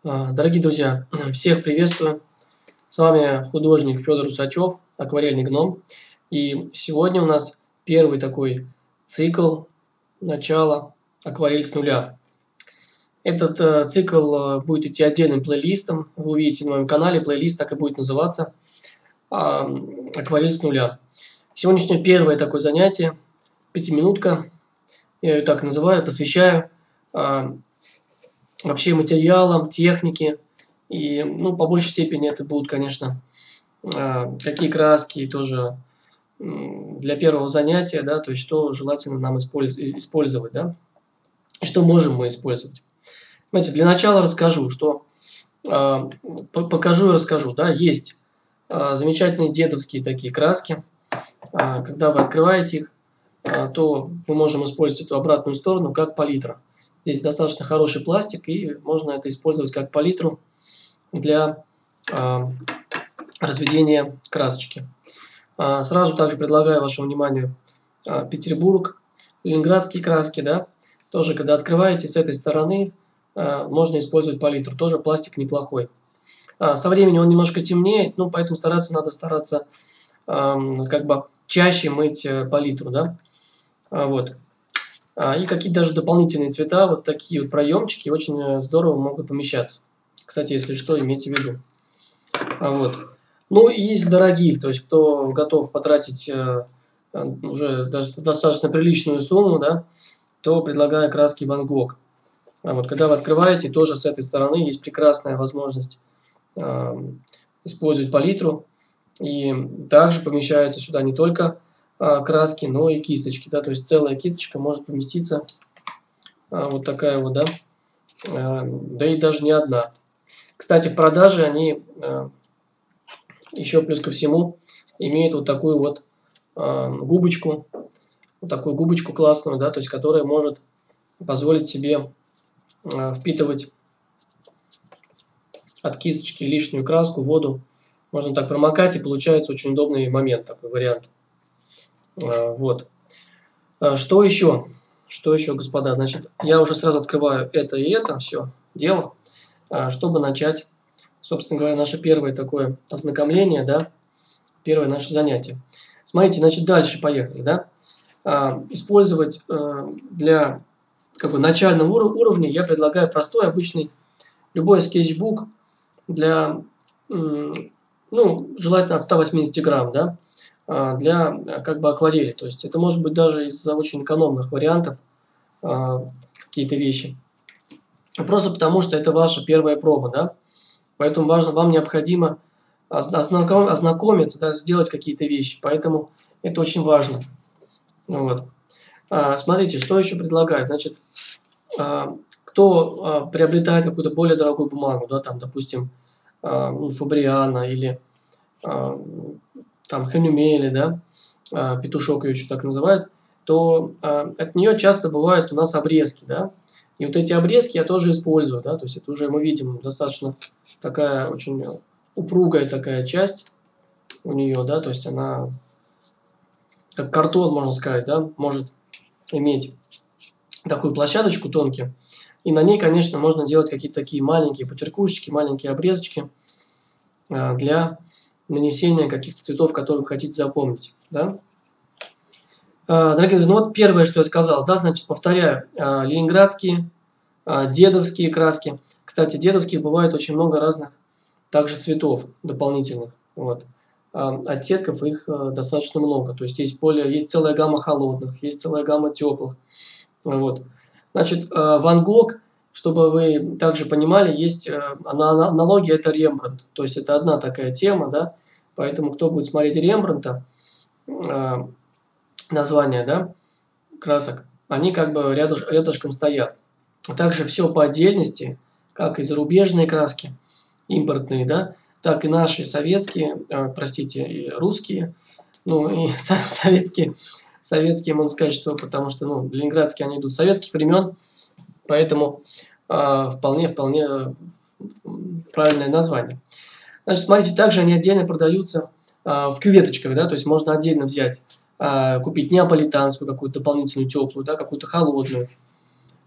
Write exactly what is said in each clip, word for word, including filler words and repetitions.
А, Дорогие друзья, всех приветствую. С вами художник Федор Усачев, акварельный гном. И сегодня у нас первый такой цикл начала акварель с нуля. Этот э, цикл э, будет идти отдельным плейлистом. Вы увидите на моем канале плейлист, так и будет называться э, акварель с нуля. Сегодняшнее первое такое занятие, пятиминутка, я ее так называю, посвящаю э, вообще материалам, технике. И, ну, по большей степени это будут, конечно, э, какие краски тоже м, для первого занятия, да, то есть что желательно нам использ- использовать, да, и что можем мы использовать. Знаете, для начала расскажу, что э, по- покажу и расскажу, да, есть э, замечательные дедовские такие краски. Э, когда вы открываете их, э, то мы можем использовать эту обратную сторону как палитра. Здесь достаточно хороший пластик, и можно это использовать как палитру для э, разведения красочки. Э, сразу также предлагаю вашему вниманию э, Петербург, ленинградские краски, да, тоже когда открываете с этой стороны, э, можно использовать палитру, тоже пластик неплохой. А, со временем он немножко темнеет, ну, поэтому стараться надо стараться э, как бы чаще мыть э, палитру, да, а, вот. А, и какие-то даже дополнительные цвета, вот такие вот проемчики очень здорово могут помещаться. Кстати, если что, имейте в виду. А, вот. Ну, и есть дорогих, то есть кто готов потратить э, уже даже достаточно приличную сумму, да, то предлагаю краски Ван Гог. А вот когда вы открываете, тоже с этой стороны есть прекрасная возможность э, использовать палитру. И также помещаются сюда не только э, краски, но и кисточки, да, то есть целая кисточка может поместиться, э, вот такая вот, да, э, да и даже не одна. Кстати, в продаже они э, еще плюс ко всему имеют вот такую вот э, губочку, вот такую губочку классную, да, то есть которая может позволить себе э, впитывать от кисточки лишнюю краску, воду. Можно так промокать, и получается очень удобный момент, такой вариант. Э, вот. Э, что еще? Что еще, господа? Значит, я уже сразу открываю это и это все дело, э, чтобы начать, собственно говоря, наше первое такое ознакомление, да, первое наше занятие. Смотрите, значит, дальше поехали, да. А, использовать а, для как бы начального ур- уровня я предлагаю простой, обычный, любой скетчбук для, м, ну, желательно от ста восьмидесяти грамм, да, а, для а, как бы акварели. То есть это может быть даже из очень экономных вариантов а, какие-то вещи. Просто потому, что это ваша первая проба, да. Поэтому важно, вам необходимо ознаком- ознакомиться, да, сделать какие-то вещи. Поэтому это очень важно. Вот. А, смотрите, что еще предлагают. Значит, а, кто а, приобретает какую-то более дорогую бумагу, да, там, допустим, а, ну, Фабриано или а, там Ханюмели, да, а, петушок ее еще так называют, то а, от нее часто бывают у нас обрезки, да. И вот эти обрезки я тоже использую, да, то есть это уже мы видим достаточно такая очень упругая такая часть у нее, да, то есть она как картон, можно сказать, да, может иметь такую площадочку тонкую. И на ней, конечно, можно делать какие-то такие маленькие почеркушечки, маленькие обрезочки а, для нанесения каких-то цветов, которые вы хотите запомнить, да. А, дорогие друзья, ну вот первое, что я сказал, да, значит, повторяю, а, ленинградские, а, дедовские краски. Кстати, дедовских бывает очень много разных также цветов дополнительных, вот. А, оттенков их а, достаточно много, то есть есть более, есть целая гамма холодных, есть целая гамма теплых, вот. Значит, а, Ван Гог, чтобы вы также понимали, есть а, ана- аналогия, это Рембрандт, то есть это одна такая тема, да, поэтому кто будет смотреть Рембрандта, а, названия, да, красок, они как бы рядыш, рядышком стоят. А также все по отдельности, как и зарубежные краски, импортные, да, так и наши советские, э, простите, и русские, ну и со- советские, советские, можно сказать, что потому что, ну, ленинградские они идут с советских времен, поэтому э, вполне, вполне э, правильное название. Значит, смотрите, также они отдельно продаются э, в кюветочках, да, то есть можно отдельно взять, э, купить неаполитанскую какую-то дополнительную теплую, да, какую-то холодную,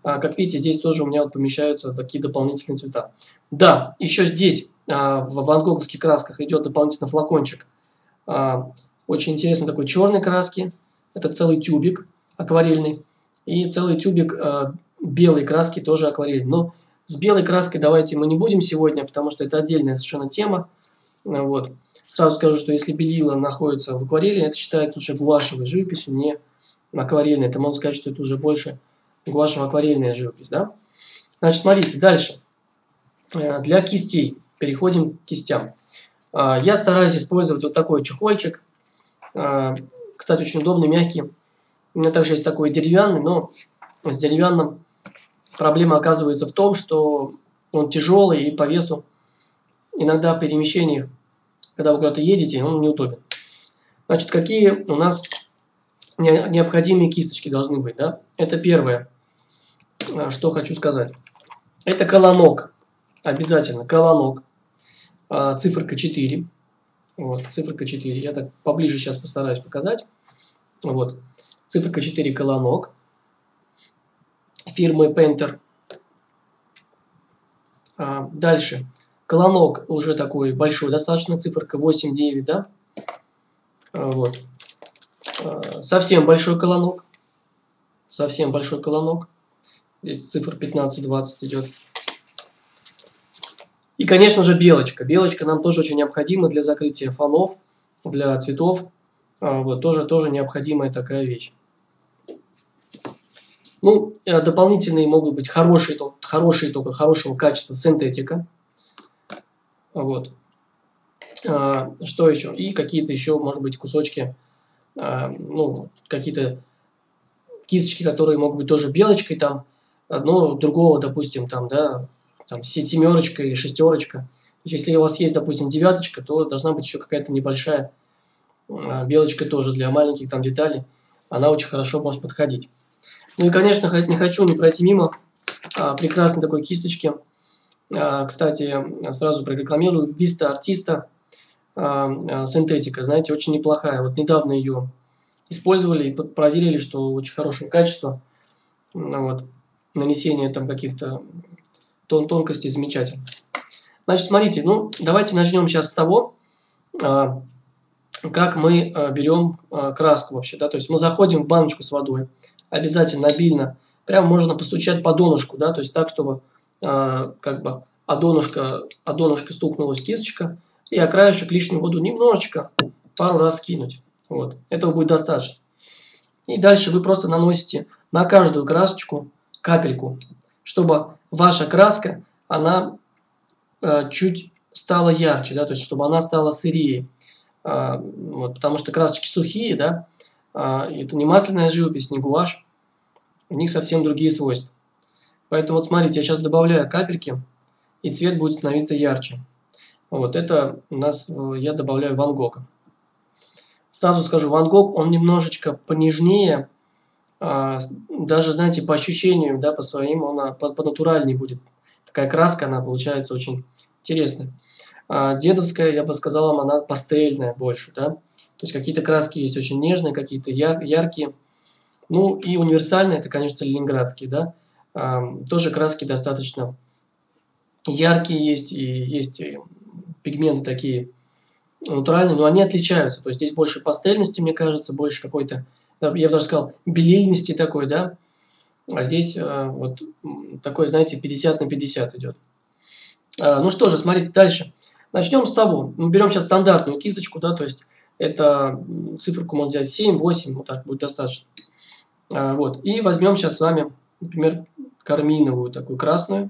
А, как видите, здесь тоже у меня вот помещаются такие дополнительные цвета. Да, еще здесь а, в ван гоговских красках идет дополнительно флакончик. А, очень интересный такой черной краски. Это целый тюбик акварельный. И целый тюбик а, белой краски тоже акварельный. Но с белой краской давайте мы не будем сегодня, потому что это отдельная совершенно тема. Вот. Сразу скажу, что если белила находится в акварели, это считается уже гуашевой живописью, не акварельной. Это можно сказать, что это уже больше гуашево-акварельная живопись. Да? Значит, смотрите, дальше. Для кистей. Переходим к кистям. Я стараюсь использовать вот такой чехольчик. Кстати, очень удобный, мягкий. У меня также есть такой деревянный, но с деревянным проблема оказывается в том, что он тяжелый и по весу иногда в перемещениях, когда вы куда-то едете, он неудобен. Значит, какие у нас необходимые кисточки должны быть, да? Это первое, что хочу сказать. Это колонок. Обязательно колонок. Циферка четыре. Вот, циферка четыре. Я так поближе сейчас постараюсь показать. Вот. Циферка четыре колонок. Фирмы Painter. А, дальше. Колонок уже такой большой, достаточно, циферка восемь девять, да? А, вот. А, совсем большой колонок. Совсем большой колонок. Здесь цифр пятнадцать двадцать идет. И, конечно же, белочка. Белочка нам тоже очень необходима для закрытия фонов, для цветов. А, вот, тоже, тоже необходимая такая вещь. Ну, дополнительные могут быть хорошие, хорошие только хорошего качества синтетика. Вот. А, что еще? И какие-то еще, может быть, кусочки, а, ну, какие-то кисточки, которые могут быть тоже белочкой, там, одно другого, допустим, там, да, там, семерочка или шестерочка. То есть, если у вас есть, допустим, девяточка, то должна быть еще какая-то небольшая а, белочка тоже для маленьких там деталей. Она очень хорошо может подходить. Ну и, конечно, не хочу не пройти мимо а, прекрасной такой кисточки. А, кстати, сразу прорекламирую. Vista Artista а, а, синтетика, знаете, очень неплохая. Вот недавно ее использовали и проверили, что очень хорошее качество. Ну, вот, нанесение там каких-то тон тонкостей замечательно. Значит, смотрите, ну, давайте начнем сейчас с того, а, как мы а, берем а, краску вообще, да, то есть мы заходим в баночку с водой, обязательно обильно, прям можно постучать по донышку, да, то есть так, чтобы а, как бы о донышко, о донышко стукнулась кисточка, и о краешек лишнюю воду немножечко, пару раз скинуть, вот, этого будет достаточно. И дальше вы просто наносите на каждую красочку капельку, чтобы ваша краска, она э, чуть стала ярче, да, то есть чтобы она стала сырее. А, вот, потому что красочки сухие, да, а, это не масляная живопись, не гуашь, у них совсем другие свойства. Поэтому вот смотрите, я сейчас добавляю капельки, и цвет будет становиться ярче. Вот это у нас, я добавляю Ван Гога. Сразу скажу, Ван Гог, он немножечко понежнее, а, даже, знаете, по ощущениям, да, по своим, он по, по натуральнее будет. Такая краска, она получается очень интересная. А дедовская, я бы сказал вам, она пастельная больше, да. То есть какие-то краски есть очень нежные, какие-то яр, яркие. Ну и универсальные, это, конечно, ленинградские, да. А, тоже краски достаточно яркие есть, и есть и пигменты такие натуральные, но они отличаются. То есть здесь больше пастельности, мне кажется, больше какой-то, я бы даже сказал, белильности такой, да. А здесь а, вот такой, знаете, пятьдесят на пятьдесят идет. А, ну что же, смотрите дальше. Начнем с того. Мы берем сейчас стандартную кисточку, да, то есть это циферку можно взять семь, восемь, вот так будет достаточно. А, вот. И возьмем сейчас с вами, например, карминовую такую красную.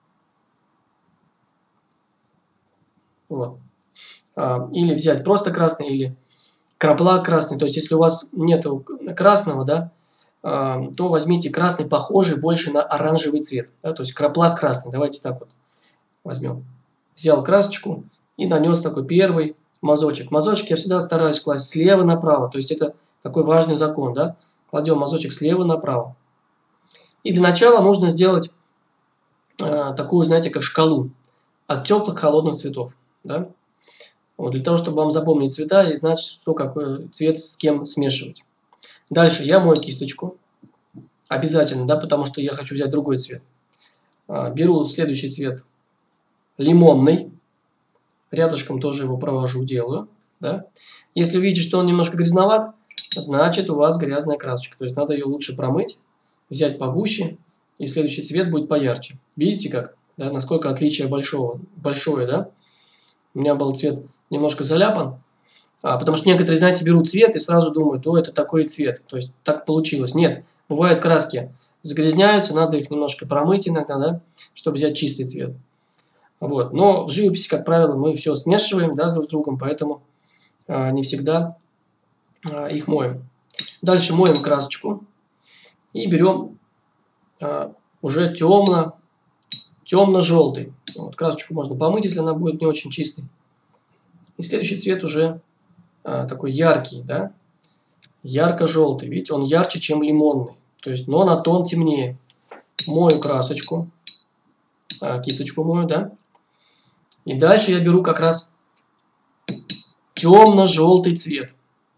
Вот. А, или взять просто красный, или краплак красный. То есть, если у вас нет красного, да, а, то возьмите красный, похожий больше на оранжевый цвет. Да, то есть, краплак красный. Давайте так вот возьмем. Взял красочку и нанес такой первый мазочек. Мазочек я всегда стараюсь класть слева направо. То есть, это такой важный закон. Да? Кладем мазочек слева направо. И для начала нужно сделать а, такую, знаете, как шкалу от теплых к холодных цветов. Да? Вот, для того, чтобы вам запомнить цвета и знать, что какой цвет с кем смешивать. Дальше я мою кисточку. обязательно, да, потому что я хочу взять другой цвет. А, беру следующий цвет, лимонный, рядышком тоже его провожу, делаю, да. Если видите, что он немножко грязноват, значит у вас грязная красочка, то есть надо ее лучше промыть, взять погуще, и следующий цвет будет поярче. Видите как, да, насколько отличие большого, большое, да. У меня был цвет немножко заляпан, а, потому что некоторые, знаете, берут цвет и сразу думают, о, это такой цвет, то есть так получилось. Нет, бывают краски загрязняются, надо их немножко промыть иногда, да, чтобы взять чистый цвет. Вот. Но в живописи, как правило, мы все смешиваем, да, друг с другом, поэтому а, не всегда а, их моем. Дальше моем красочку и берем а, уже темно, темно-желтый. Вот, красочку можно помыть, если она будет не очень чистой. И следующий цвет уже а, такой яркий, да, ярко-желтый. Видите, он ярче, чем лимонный, то есть, но на тон темнее. Мою красочку, а, кисточку мою, да. И дальше я беру как раз темно-желтый цвет.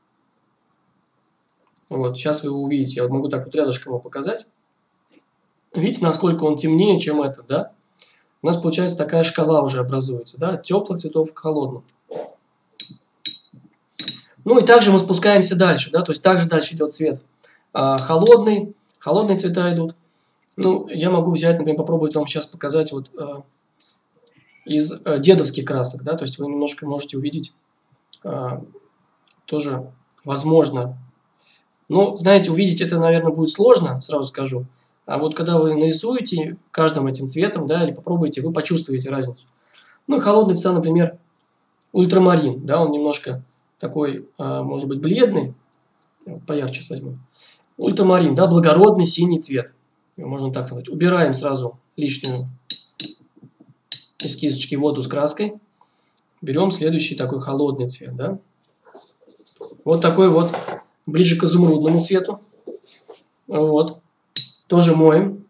Вот, сейчас вы его увидите. Я могу так вот рядышком его показать. Видите, насколько он темнее, чем этот, да? У нас получается такая шкала уже образуется, да? От теплых цветов к холодным. Ну и также мы спускаемся дальше, да? То есть также дальше идет цвет а, холодный. Холодные цвета идут. Ну, я могу взять, например, попробовать вам сейчас показать вот а, из а, дедовских красок, да? То есть вы немножко можете увидеть а, тоже, возможно. Ну, знаете, увидеть это, наверное, будет сложно, сразу скажу. А вот когда вы нарисуете каждым этим цветом, да, или попробуете, вы почувствуете разницу. Ну, и холодный цвет, например, ультрамарин, да, он немножко такой, а, может быть, бледный. Поярче возьму. Ультрамарин, да, благородный синий цвет. Можно так сказать. Убираем сразу лишнюю из кисточки воду с краской. Берем следующий такой холодный цвет, да. Вот такой вот, ближе к изумрудному цвету. Вот. Тоже моем.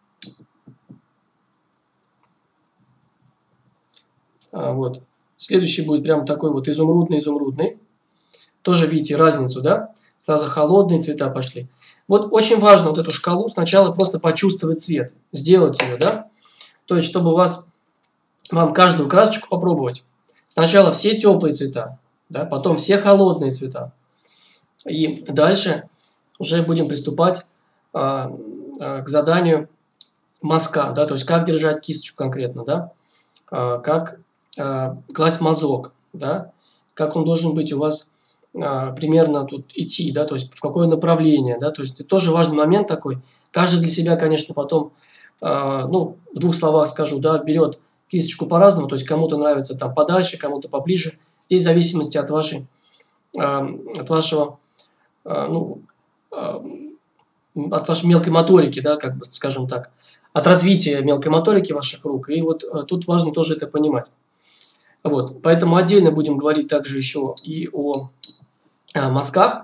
А, вот. Следующий будет прям такой вот изумрудный-изумрудный. Тоже видите разницу, да? Сразу холодные цвета пошли. Вот очень важно вот эту шкалу сначала просто почувствовать цвет. Сделать ее, да? То есть, чтобы у вас, вам каждую красочку попробовать. Сначала все теплые цвета, да? Потом все холодные цвета. И дальше уже будем приступать а, а, к заданию мазка, да? То есть, как держать кисточку конкретно, да? А, как а, класть мазок, да? Как он должен быть у вас а, примерно тут идти, да, то есть в какое направление, да, то есть это тоже важный момент такой. Каждый для себя, конечно, потом, а, ну, в двух словах скажу, да, берет кисточку по-разному, то есть кому-то нравится там подальше, кому-то поближе. Здесь в зависимости от вашей, а, от вашего, а, ну, а, от вашей мелкой моторики, да, как бы, скажем так, от развития мелкой моторики ваших рук. И вот а, тут важно тоже это понимать. Вот, поэтому отдельно будем говорить также еще и о мазках.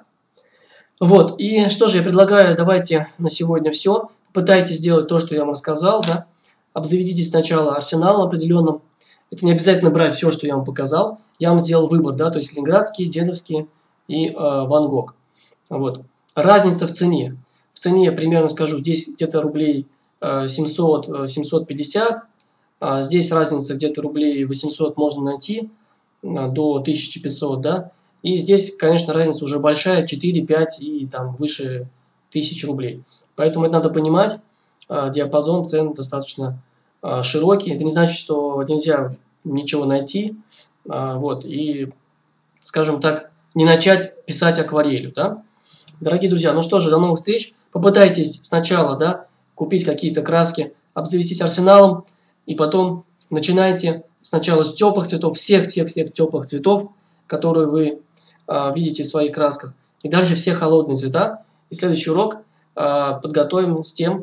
Вот, и что же я предлагаю, давайте на сегодня все. Пытайтесь сделать то, что я вам рассказал, да. Обзаведитесь сначала арсеналом определенным. Это не обязательно брать все, что я вам показал. Я вам сделал выбор, да, то есть ленинградские, дедовские и э, Ван Гог. Вот. Разница в цене. В цене, примерно скажу, здесь где-то рублей э, семьсот — семьсот пятьдесят. А здесь разница где-то рублей восемьсот можно найти, э, до тысячи пятисот, да. И здесь, конечно, разница уже большая, четыре, пять и там выше тысячи рублей. Поэтому это надо понимать, э, диапазон цен достаточно э, широкий. Это не значит, что нельзя ничего найти, э, вот, и, скажем так, не начать писать акварелью, да. Дорогие друзья, ну что же, до новых встреч. Попытайтесь сначала, да, купить какие-то краски, обзавестись арсеналом, и потом начинайте сначала с теплых цветов, всех-всех-всех теплых цветов, которые вы э, видите в своих красках, и дальше все холодные цвета. И следующий урок э, подготовим с тем,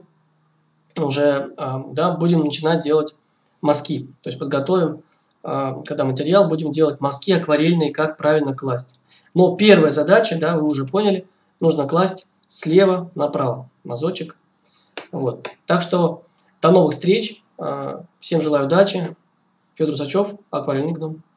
уже, э, да, будем начинать делать мазки. То есть подготовим, э, когда материал, будем делать мазки акварельные, как правильно класть. Но первая задача, да, вы уже поняли, нужно класть слева направо мазочек. Вот. Так что до новых встреч. Всем желаю удачи. Федор Усачев, акварельный гном.